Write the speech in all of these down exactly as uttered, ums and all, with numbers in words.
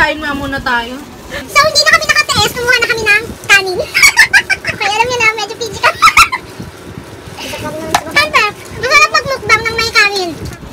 Kain nga muna tayo. So, hindi na kami nakatiis. Kumuha na kami ng kanin. Kaya alam niyo na, medyo P G ka. Kanta, masarap magmukbang ng may kanin.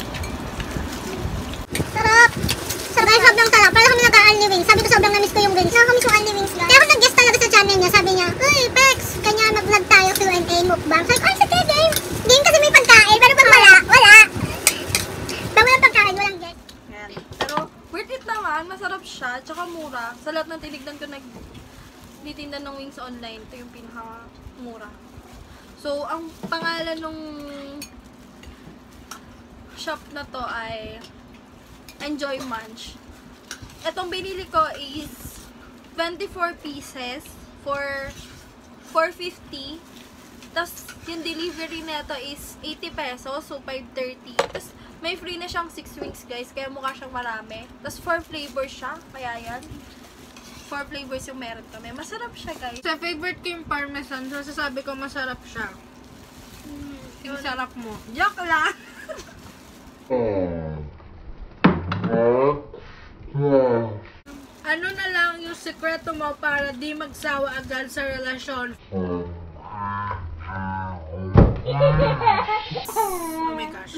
Sarap. Sarap. Dahil sobrang sarap. Para kami nag-a-only wings. Sabi ko sobrang namiss ko yung wings. Nakakamiss yung only wings lang. Kaya ako nag-guest talaga sa channel niya. Sabi niya, uy, Pex, kanya mag-vlog tayo Q and A mukbang. Sabi ko, ay, sige, game. Game kasi may pagkain. Pero pag wala, wala. Pag walang pagkain, walang guest. Yan. Pero, worth it naman. Masarap siya. Tsaka mura. Sa lahat ng tinignan ko nag titinda ng wings online. Ito yung pinaka-mura. So, ang pangalan nung shop na to ay Enjoy Munch. Itong binili ko is twenty-four pieces for four fifty. Tapos, yung delivery nito is eighty pesos. So, five thirty. Tapos, may free na siyang six wings, guys. Kaya mukha siyang marami. Tapos, four flavors siya. Kaya yan. Four flavors yung meron kami. Masarap siya, guys. Sa favorite ko yung parmesan. So, sasabi ko masarap siya. Mm, Yung sarap mo. Joke lang! Ano na lang yung sekreto mo para di magsawa agad sa relasyon? Oh my gosh.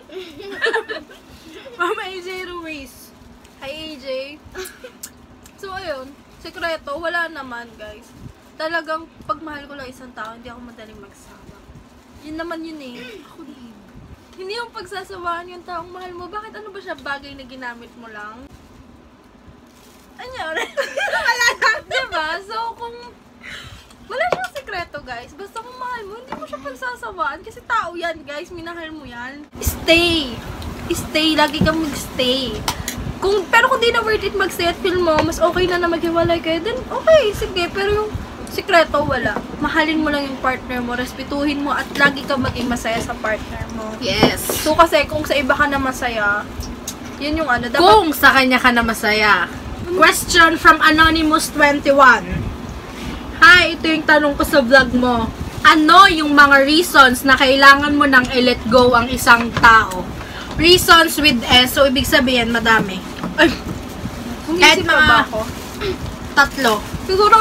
Mama A J Ruiz. Hi, A J. So, ayun. Sekreto, wala naman, guys. Talagang, pag mahal ko lang isang tao, hindi ako madaling magsawa. Yun naman yun eh. Ako din. Hindi yung pagsasawaan yung taong mahal mo. Bakit ano ba siya bagay na ginamit mo lang? Ano? Wala lang. Diba? So, kung wala siyang sekreto, guys. Basta kung mahal mo, hindi mo siya pagsasawaan. Kasi tao yan, guys. Minahal mo yan. Stay. Stay. Lagi kang mag-stay. Kung, pero kung di na worth it mag-stay at feel mo, mas okay na na maghiwalay kayo, then okay, sige. Pero yung sikreto, wala. Mahalin mo lang yung partner mo, respetuhin mo, at lagi ka maging masaya sa partner mo. Yes. So kasi, kung sa iba ka na masaya, yun yung ano, dapat... Kung sa kanya ka na masaya. Question from Anonymous twenty-one. Hi, ito yung tanong ko sa vlog mo. Ano yung mga reasons na kailangan mo nang i-let go ang isang tao? Reasons with S, so ibig sabihin, madami. Ay, kahit Umisip mga ba ako? tatlo. Siguro,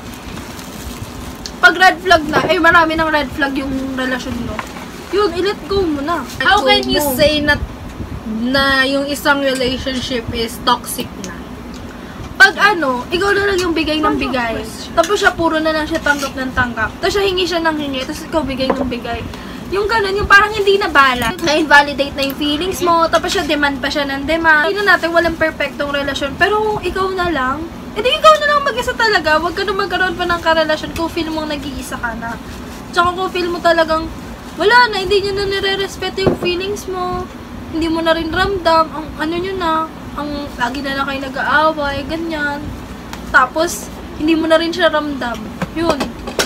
pag red flag na, eh marami ng red flag yung relasyon mo. Yun, i-let go mo na. How Let can go you mo. say na, na yung isang relationship is toxic na? Pag ano, ikaw na lang yung bigay ng bigay. Tapos siya puro na lang siya tanggap ng tanggap. Tapos siya hingi siya ng hingi, tapos ikaw bigay ng bigay. Yung ganun, yung parang hindi na bala. Na-invalidate na yung feelings mo, tapos siya demand pa siya ng demand. Hindi na natin, walang perfectong relasyon. Pero ikaw na lang, edi ikaw na lang mag-isa talaga. Huwag ka na magkaroon pa ng karelasyon kung feel mong nag-iisa ka na. Tsaka kung feel mo talagang, wala na, hindi nyo na nire-respeto yung feelings mo. Hindi mo na rin ramdam, ang ano nyo na, ang lagi na lang kayo nag-aaway, ganyan. Tapos, hindi mo na rin siya ramdam. Yun.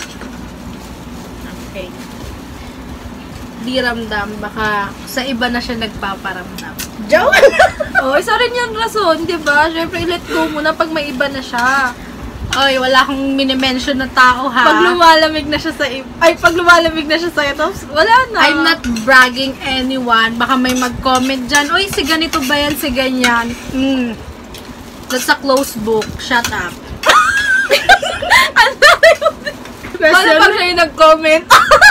Okay. Di ramdam, baka sa iba na siya nagpaparamdam. Joke! Oh, isa rin yung rason, di ba? Siyempre, let go mo na pag may iba na siya. Oy, wala akong minimension na tao, ha? Pag lumalamig na siya sa iba, ay, pag lumalamig na siya sa iyo, tapos wala na. I'm not bragging anyone. Baka may mag-comment dyan, oy, si ganito ba yan, si ganyan. Mm. That's a closed book. Shut up. Paano pag siya yung nag-comment?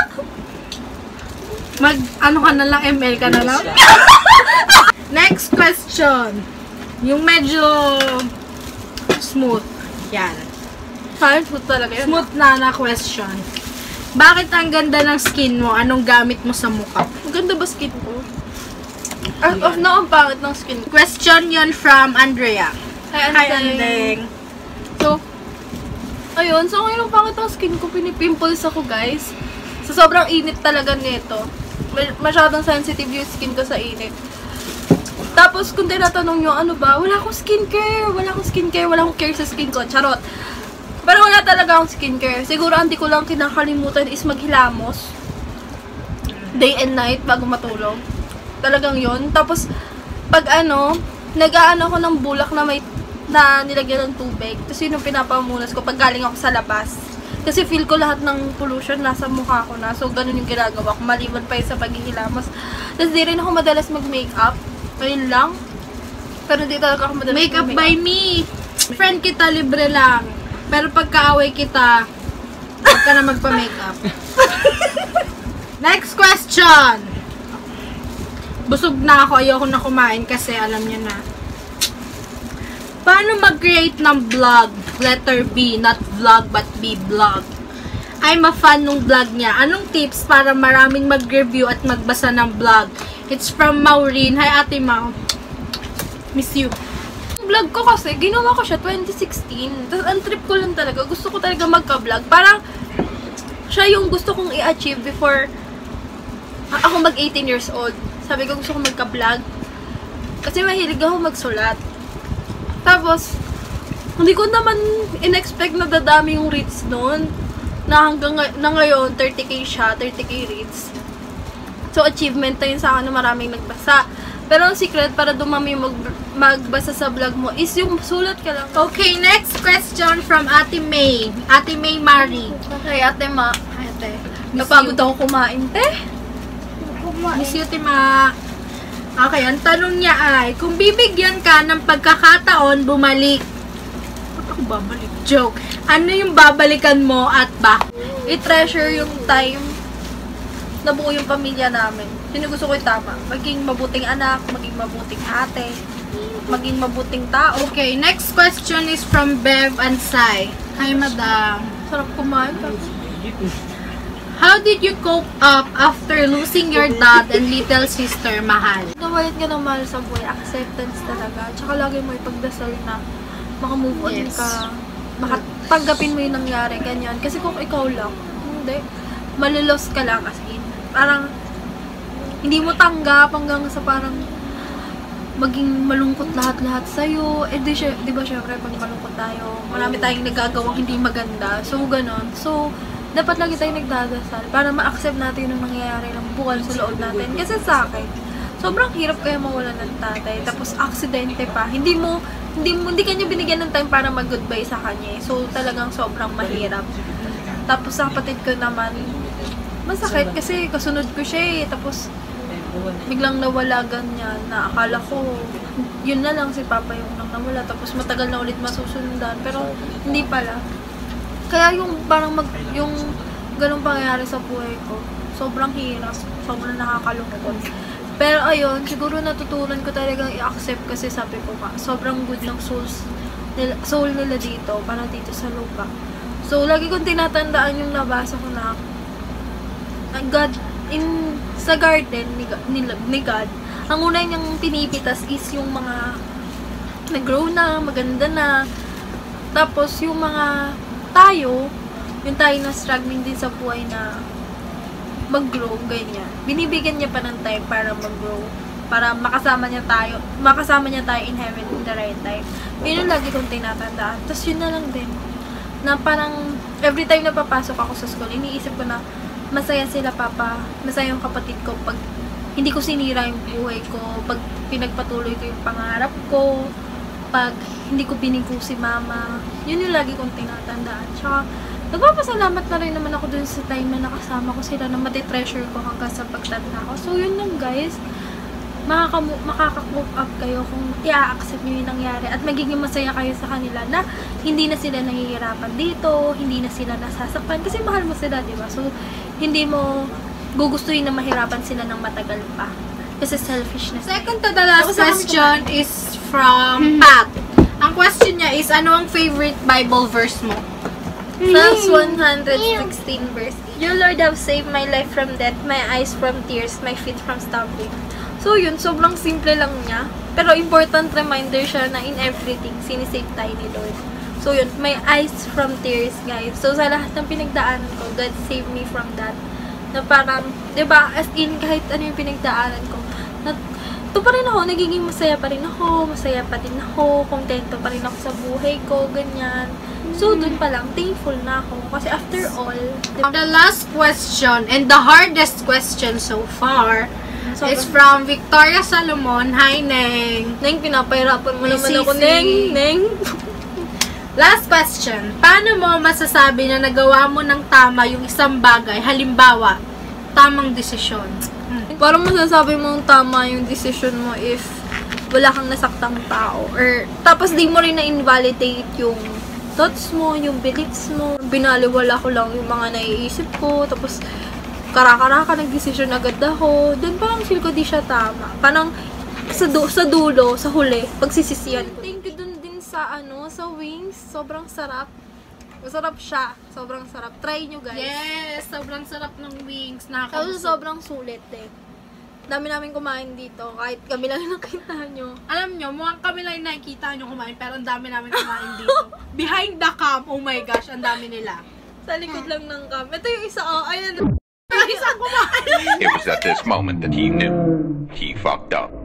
Mag, ano ka na lang, M L ka na lang. Next question. Yung medyo smooth. Yan. Fine food talaga yun. Smooth na na question. Bakit ang ganda ng skin mo? Anong gamit mo sa mukha? Ang ganda ba skin ko? Out of na ang pangit ng skin ko. Question yon from Andrea. Hi, Hi, Andeng. Andeng. So, ayun. So, ngayon ang pangit ng skin ko. Pinipimples ako, guys. So, sobrang init talaga nito. Masyadong sensitive yung skin ko sa init. Tapos, kung tinatanong nyo, ano ba? Wala akong skincare. Wala akong skincare. Wala akong care sa skin ko. Charot. Pero wala talaga akong skincare. Siguro, hindi ko lang kinakalimutan is maghilamos. Day and night bago matulog. Talagang yon. Tapos, pag ano, nag-aano ako ng bulak na may na nilagyan ng tubig. Tapos yun yung pinapamunas ko pag galing ako sa labas. Kasi feel ko lahat ng pollution nasa mukha ko na. So, ganun yung ginagawa ko. Maliban pa yun sa paghihilamos. Tapos, di rin ako madalas mag-makeup. Ayun lang. Pero di talaga ako madalas Makeup mag-makeup. by me. Friend kita, libre lang. Pero pagkaaway kita, huwag ka na magpa-makeup. Next question. Busog na ako, ayoko na kumain kasi alam niyo na. Paano mag-create ng vlog? Letter B, not vlog but B vlog. I'm a fan nung vlog niya. Anong tips para maraming mag-review at magbasa ng vlog? It's from Maureen. Hi Ate Mau. Miss you. Yung vlog ko kasi, ginawa ko siya twenty sixteen. Tapos ang trip ko lang talaga, gusto ko talaga magka-vlog. Parang, siya yung gusto kong i-achieve before a- ako mag eighteen years old. Sabi ko, gusto ko magka-vlog. Kasi mahilig ako magsulat. Tapos, hindi ko naman in-expect na dadami yung reads noon. Na hanggang ngay- na ngayon, thirty K siya, thirty K reads. So, achievement na yun sa akin na maraming nagbasa. Pero ang secret para dumami mag magbasa sa vlog mo is yung sulat ka lang. Okay, next question from Ate May. Ate May Marie. Okay, ate ma. Ate. Napagod ako kumain, te. Miss you, Tima. Okay, ang tanong niya ay, kung bibigyan ka ng pagkakataon bumalik, ba't ako babalik? Joke. Ano yung babalikan mo at bakit? I-treasure yung time na buo yung pamilya namin. Yun yung gusto ko yung tama. Maging mabuting anak, maging mabuting ate, maging mabuting tao. Okay, next question is from Bev and Sai. Hi, Madam. Sarap kumain ka. How did you cope up after losing your dad and little sister, Mahal? Nawalit ka ng mahal sa buhay, acceptance talaga. Tsaka lagi mo ipagdasal na makamove on Yes. ka. Makatanggapin mo yung nangyari, ganyan. Kasi kung ikaw lang, hindi. Malilos ka lang as in. Parang, hindi mo tanggap hanggang sa parang maging malungkot lahat-lahat sa'yo. Eh, di, sy- di ba syempre, pag malungkot tayo, marami tayong nagagawang hindi maganda. So, ganon. So, dapat lagi tayong nagdadasal para ma-accept natin yung nangyayari ng bukal sa loob natin. Kasi sa akin, sobrang hirap kaya mawalan ng tatay. Tapos, aksidente pa. Hindi mo, hindi mo, hindi kanya binigyan ng time para mag-goodbye sa kanya. So, talagang sobrang mahirap. Tapos, sa kapatid ko naman, masakit kasi kasunod ko siya eh. Tapos, biglang nawala ganyan na akala ko yun na lang si Papa yung nang nawala. Tapos, matagal na ulit masusundan. Pero, hindi pala. Kaya yung parang mag, yung ganung pangyayari sa buhay ko, sobrang hirap, sobrang nakakalungkot. Pero ayun, siguro natutunan ko talagang i-accept kasi sabi ko nga, sobrang good ng souls, nila, soul nila dito, para dito sa lupa. So, lagi kong tinatandaan yung nabasa ko na, na God, in, sa garden ni, ni, ni God, ang una niyang pinipitas is yung mga nag-grow na, maganda na, tapos yung mga tayo, yung tayo na struggling din sa buhay na mag-grow, ganyan. Binibigyan niya pa ng time para mag-grow, para makasama niya tayo, makasama niya tayo in heaven in the right time. Yun yung lagi kong tinatandaan. Tapos yun na lang din, na parang every time na papasok ako sa school, iniisip ko na masaya sila papa, masaya yung kapatid ko pag hindi ko sinira yung buhay ko, pag pinagpatuloy ko yung pangarap ko, pag hindi ko binigo si mama. Yun yung lagi kong tinatandaan. Tsaka, nagpapasalamat na rin naman ako dun sa time na nakasama ko sila na matitreasure ko hanggang sa pagtanda ko. So, yun lang guys. Makaka-move up kayo kung i-accept nyo yung nangyari at magiging masaya kayo sa kanila na hindi na sila nahihirapan dito, hindi na sila nasasaktan kasi mahal mo sila, di ba? So, hindi mo gugustuhin na mahirapan sila ng matagal pa. Kasi selfishness. Second to the last Tapos ako question is from Pat. Ang question niya is, ano ang favorite Bible verse mo? Psalms one sixteen verse eight. You Lord have saved my life from death, my eyes from tears, my feet from stumbling. So yun, sobrang simple lang niya. Pero important reminder siya na in everything, sinisave tayo ni Lord. So yun, my eyes from tears, guys. So sa lahat ng pinagdaanan ko, God save me from that. Na parang, di ba, as in, kahit ano yung pinagdaanan ko, na, to pa rin ako, nagiging masaya pa rin ako, masaya pa din ako, kontento pa rin ako sa buhay ko, ganyan. So, dun pa lang, thankful na ako. Kasi after all, di ba, The last question, and the hardest question so far, sobrang- is from Victoria Salomon. Hi, Neng. Neng, pinapahirapan mo May naman ako, sisi. Neng, Neng. Last question. Paano mo masasabi na nagawa mo ng tama yung isang bagay? Halimbawa, tamang desisyon. Parang masasabi mong tama yung decision mo if wala kang nasaktang tao. Or, tapos di mo rin na-invalidate yung thoughts mo, yung beliefs mo. Binaliwala ko lang yung mga naiisip ko. Tapos, kara-karaka, nag-decision agad ako. Doon parang feel ko di siya tama. Parang, sa, du sa dulo, sa huli, pagsisisihan ko. Thank you dun din sa, ano, sa wings. Sobrang sarap. Masarap siya. Sobrang sarap. Try nyo, guys. Yes! Sobrang sarap ng wings. Tapos Nakakabusog. sobrang sulit eh. Dami namin kumain dito. Kahit kami lang yung nakita nyo. Alam nyo, mukhang kami lang yung nakikita nyo kumain, pero ang dami namin kumain dito. Behind the cam, oh my gosh, ang dami nila. Sa likod lang ng cam. Ito yung isa, oh. Ayan. Isang kumain. It was at this moment that he knew he fucked up.